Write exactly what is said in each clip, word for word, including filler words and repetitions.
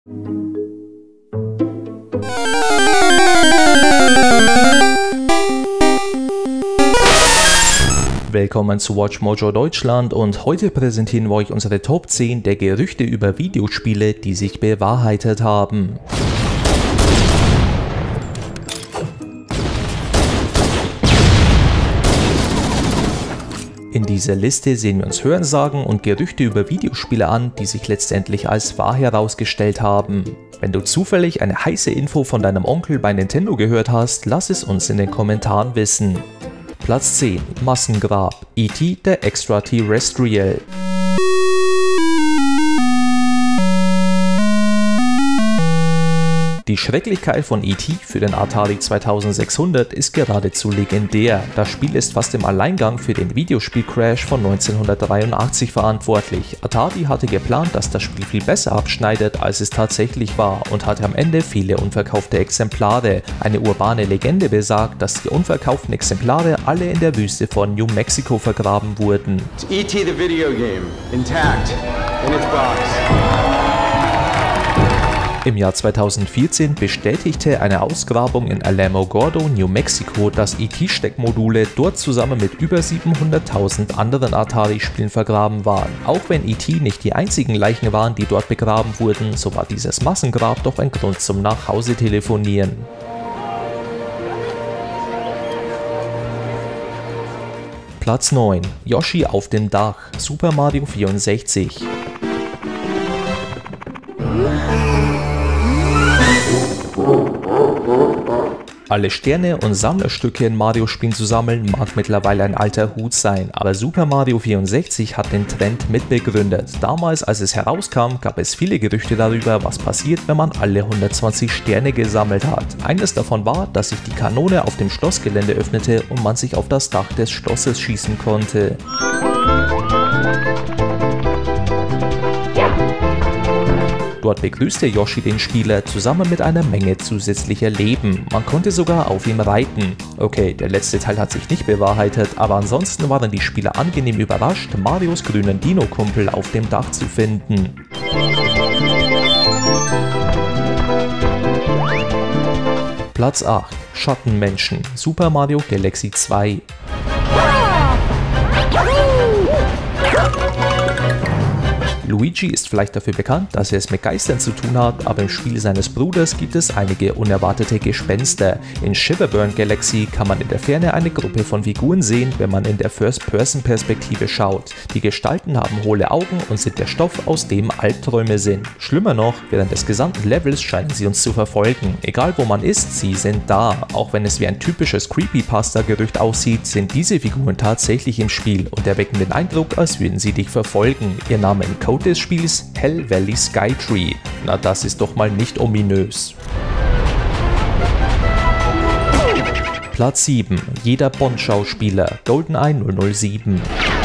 Willkommen zu WatchMojo Deutschland und heute präsentieren wir euch unsere Top zehn der Gerüchte über Videospiele, die sich bewahrheitet haben. In dieser Liste sehen wir uns Hörensagen und Gerüchte über Videospiele an, die sich letztendlich als wahr herausgestellt haben. Wenn du zufällig eine heiße Info von deinem Onkel bei Nintendo gehört hast, lass es uns in den Kommentaren wissen. Platz zehn. Massengrab. E T the Extraterrestrial. Die Schrecklichkeit von E T für den Atari zweitausendsechshundert ist geradezu legendär. Das Spiel ist fast im Alleingang für den Videospiel-Crash von neunzehnhundertdreiundachtzig verantwortlich. Atari hatte geplant, dass das Spiel viel besser abschneidet, als es tatsächlich war und hatte am Ende viele unverkaufte Exemplare. Eine urbane Legende besagt, dass die unverkauften Exemplare alle in der Wüste von New Mexico vergraben wurden. E T the video game, intact, in its box. Im Jahr zweitausendvierzehn bestätigte eine Ausgrabung in Alamogordo, New Mexico, dass E T-Steckmodule dort zusammen mit über siebenhunderttausend anderen Atari-Spielen vergraben waren. Auch wenn E T nicht die einzigen Leichen waren, die dort begraben wurden, so war dieses Massengrab doch ein Grund zum Nachhause-Telefonieren. Platz neun. Yoshi auf dem Dach. Super Mario vierundsechzig. Alle Sterne und Sammlerstücke in Mario-Spielen zu sammeln mag mittlerweile ein alter Hut sein, aber Super Mario vierundsechzig hat den Trend mitbegründet. Damals, als es herauskam, gab es viele Gerüchte darüber, was passiert, wenn man alle hundertzwanzig Sterne gesammelt hat. Eines davon war, dass sich die Kanone auf dem Schlossgelände öffnete und man sich auf das Dach des Schlosses schießen konnte. Dort begrüßte Yoshi den Spieler zusammen mit einer Menge zusätzlicher Leben. Man konnte sogar auf ihm reiten. Okay, der letzte Teil hat sich nicht bewahrheitet, aber ansonsten waren die Spieler angenehm überrascht, Marios grünen Dino-Kumpel auf dem Dach zu finden. Platz acht. Schattenmenschen. Super Mario Galaxy zwei. Luigi ist vielleicht dafür bekannt, dass er es mit Geistern zu tun hat, aber im Spiel seines Bruders gibt es einige unerwartete Gespenster. In Shiverburn Galaxy kann man in der Ferne eine Gruppe von Figuren sehen, wenn man in der First-Person-Perspektive schaut. Die Gestalten haben hohle Augen und sind der Stoff, aus dem Albträume sind. Schlimmer noch, während des gesamten Levels scheinen sie uns zu verfolgen. Egal wo man ist, sie sind da. Auch wenn es wie ein typisches Creepypasta-Gerücht aussieht, sind diese Figuren tatsächlich im Spiel und erwecken den Eindruck, als würden sie dich verfolgen. Ihr Name im Code des Spiels Hell Valley Skytree. Na, das ist doch mal nicht ominös. Platz sieben. Jeder Bond-Schauspieler. GoldenEye null null sieben.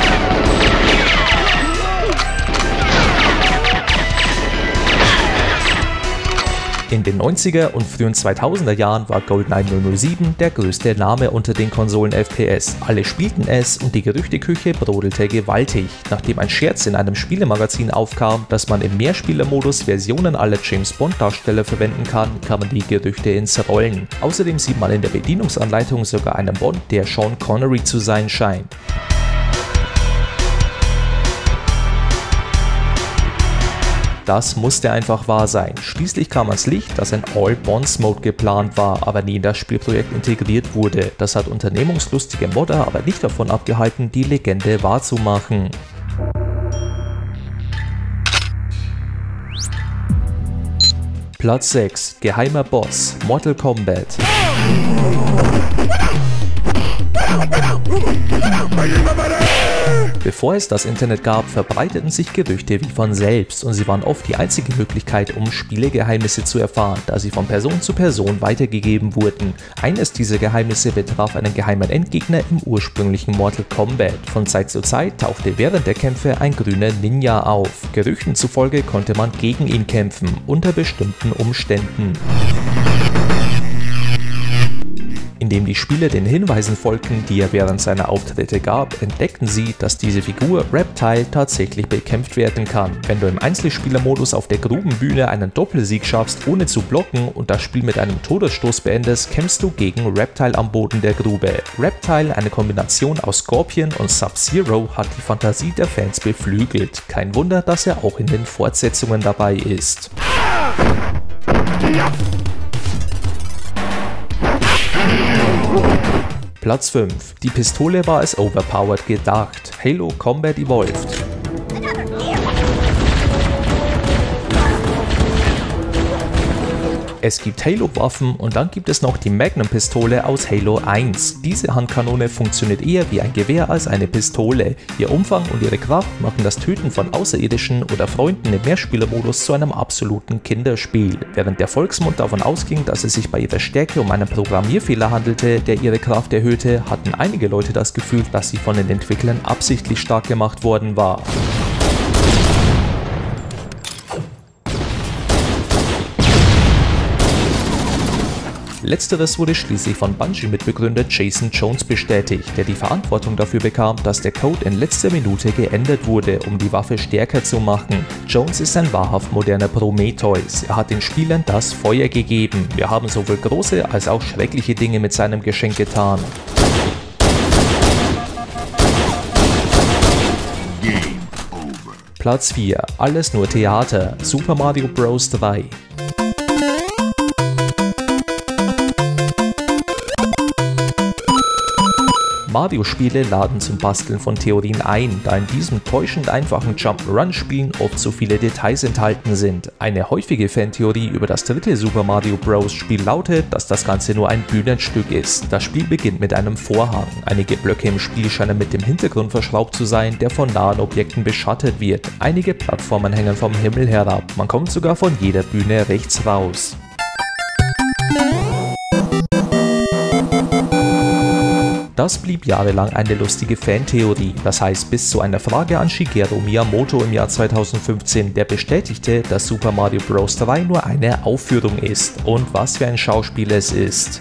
In den neunziger und frühen zweitausender Jahren war GoldenEye null null sieben der größte Name unter den Konsolen-F P S. Alle spielten es und die Gerüchteküche brodelte gewaltig. Nachdem ein Scherz in einem Spielemagazin aufkam, dass man im Mehrspielermodus Versionen aller James-Bond-Darsteller verwenden kann, kamen die Gerüchte ins Rollen. Außerdem sieht man in der Bedienungsanleitung sogar einen Bond, der Sean Connery zu sein scheint. Das musste einfach wahr sein. Schließlich kam ans Licht, dass ein All-Bonds-Mode geplant war, aber nie in das Spielprojekt integriert wurde. Das hat unternehmungslustige Modder aber nicht davon abgehalten, die Legende wahrzumachen. Platz sechs. Geheimer Boss. Mortal Kombat. Bevor es das Internet gab, verbreiteten sich Gerüchte wie von selbst und sie waren oft die einzige Möglichkeit, um Spielegeheimnisse zu erfahren, da sie von Person zu Person weitergegeben wurden. Eines dieser Geheimnisse betraf einen geheimen Endgegner im ursprünglichen Mortal Kombat. Von Zeit zu Zeit tauchte während der Kämpfe ein grüner Ninja auf. Gerüchten zufolge konnte man gegen ihn kämpfen, unter bestimmten Umständen. Indem die Spieler den Hinweisen folgten, die er während seiner Auftritte gab, entdeckten sie, dass diese Figur Reptile tatsächlich bekämpft werden kann. Wenn du im Einzelspielermodus auf der Grubenbühne einen Doppelsieg schaffst, ohne zu blocken und das Spiel mit einem Todesstoß beendest, kämpfst du gegen Reptile am Boden der Grube. Reptile, eine Kombination aus Scorpion und Sub-Zero, hat die Fantasie der Fans beflügelt. Kein Wunder, dass er auch in den Fortsetzungen dabei ist. Platz fünf. Die Pistole war als overpowered gedacht. Halo Combat Evolved. Es gibt Halo-Waffen und dann gibt es noch die Magnum-Pistole aus Halo eins. Diese Handkanone funktioniert eher wie ein Gewehr als eine Pistole. Ihr Umfang und ihre Kraft machen das Töten von Außerirdischen oder Freunden im Mehrspielermodus zu einem absoluten Kinderspiel. Während der Volksmund davon ausging, dass es sich bei ihrer Stärke um einen Programmierfehler handelte, der ihre Kraft erhöhte, hatten einige Leute das Gefühl, dass sie von den Entwicklern absichtlich stark gemacht worden war. Letzteres wurde schließlich von Bungie-Mitbegründer Jason Jones bestätigt, der die Verantwortung dafür bekam, dass der Code in letzter Minute geändert wurde, um die Waffe stärker zu machen. Jones ist ein wahrhaft moderner Prometheus. Er hat den Spielern das Feuer gegeben. Wir haben sowohl große als auch schreckliche Dinge mit seinem Geschenk getan. Platz vier. Alles nur Theater. Super Mario Bros. drei. Mario-Spiele laden zum Basteln von Theorien ein, da in diesem täuschend einfachen Jump-and-Run-Spielen oft so viele Details enthalten sind. Eine häufige Fantheorie über das dritte Super Mario Bros. Spiel lautet, dass das Ganze nur ein Bühnenstück ist. Das Spiel beginnt mit einem Vorhang. Einige Blöcke im Spiel scheinen mit dem Hintergrund verschraubt zu sein, der von nahen Objekten beschattet wird. Einige Plattformen hängen vom Himmel herab. Man kommt sogar von jeder Bühne rechts raus. Das blieb jahrelang eine lustige Fantheorie, das heißt bis zu einer Frage an Shigeru Miyamoto im Jahr zweitausendfünfzehn, der bestätigte, dass Super Mario Bros. drei nur eine Aufführung ist. Und was für ein Schauspiel es ist.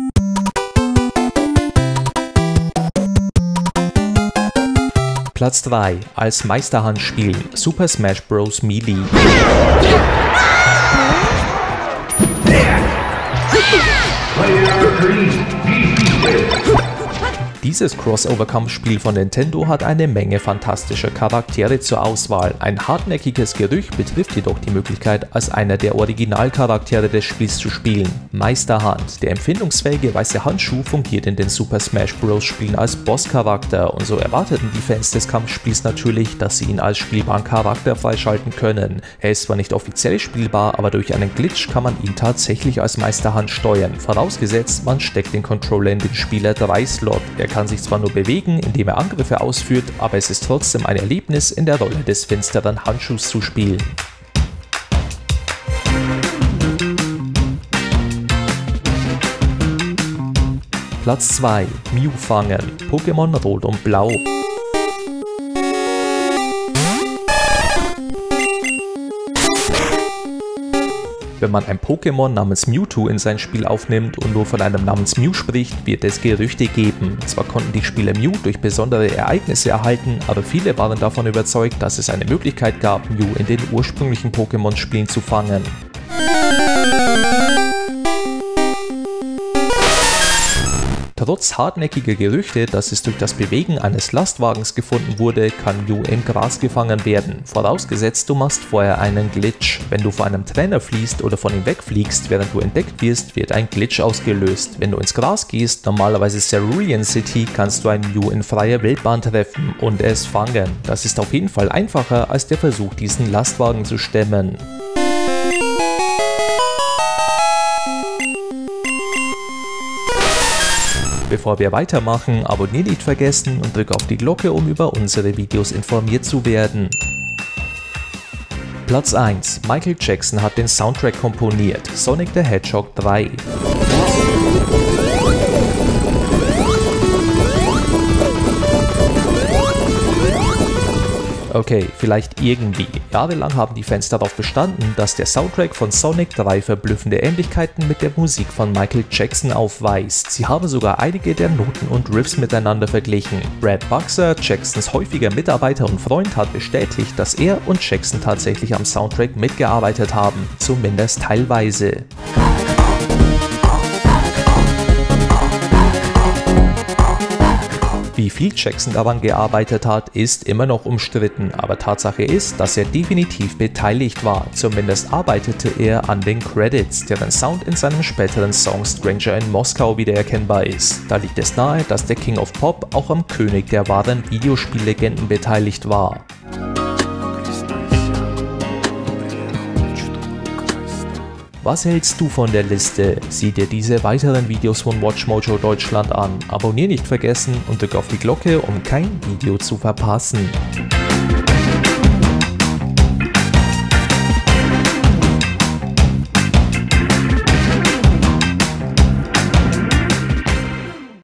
Platz drei. Als Meisterhand-Spiel. Super Smash Bros. Melee. Dieses Crossover-Kampfspiel von Nintendo hat eine Menge fantastischer Charaktere zur Auswahl. Ein hartnäckiges Gerücht betrifft jedoch die Möglichkeit, als einer der Originalcharaktere des Spiels zu spielen. Meisterhand. Der empfindungsfähige weiße Handschuh fungiert in den Super Smash Bros. Spielen als Bosscharakter und so erwarteten die Fans des Kampfspiels natürlich, dass sie ihn als spielbaren Charakter freischalten können. Er ist zwar nicht offiziell spielbar, aber durch einen Glitch kann man ihn tatsächlich als Meisterhand steuern, vorausgesetzt man steckt den Controller in den Spieler drei Slot. Er kann sich zwar nur bewegen, indem er Angriffe ausführt, aber es ist trotzdem ein Erlebnis, in der Rolle des finsteren Handschuhs zu spielen. Platz zwei. Mew fangen. Pokémon Rot und Blau. Wenn man ein Pokémon namens Mewtwo in sein Spiel aufnimmt und nur von einem namens Mew spricht, wird es Gerüchte geben. Zwar konnten die Spieler Mew durch besondere Ereignisse erhalten, aber viele waren davon überzeugt, dass es eine Möglichkeit gab, Mew in den ursprünglichen Pokémon-Spielen zu fangen. Trotz hartnäckiger Gerüchte, dass es durch das Bewegen eines Lastwagens gefunden wurde, kann Mew im Gras gefangen werden. Vorausgesetzt, du machst vorher einen Glitch. Wenn du vor einem Trainer fliehst oder von ihm wegfliegst, während du entdeckt wirst, wird ein Glitch ausgelöst. Wenn du ins Gras gehst, normalerweise Cerulean City, kannst du ein Mew in freier Wildbahn treffen und es fangen. Das ist auf jeden Fall einfacher als der Versuch, diesen Lastwagen zu stemmen. Bevor wir weitermachen, abonnieren nicht vergessen und drück auf die Glocke, um über unsere Videos informiert zu werden. Platz eins. Michael Jackson hat den Soundtrack komponiert. Sonic the Hedgehog drei. Okay, vielleicht irgendwie. Jahrelang haben die Fans darauf bestanden, dass der Soundtrack von Sonic drei verblüffende Ähnlichkeiten mit der Musik von Michael Jackson aufweist. Sie haben sogar einige der Noten und Riffs miteinander verglichen. Brad Buxer, Jacksons häufiger Mitarbeiter und Freund, hat bestätigt, dass er und Jackson tatsächlich am Soundtrack mitgearbeitet haben, zumindest teilweise. Wie viel Jackson daran gearbeitet hat, ist immer noch umstritten, aber Tatsache ist, dass er definitiv beteiligt war. Zumindest arbeitete er an den Credits, deren Sound in seinem späteren Song Stranger in Moskau wiedererkennbar ist. Da liegt es nahe, dass der King of Pop auch am König der wahren Videospiellegenden beteiligt war. Was hältst du von der Liste? Sieh dir diese weiteren Videos von WatchMojo Deutschland an. Abonnier nicht vergessen und drück auf die Glocke, um kein Video zu verpassen.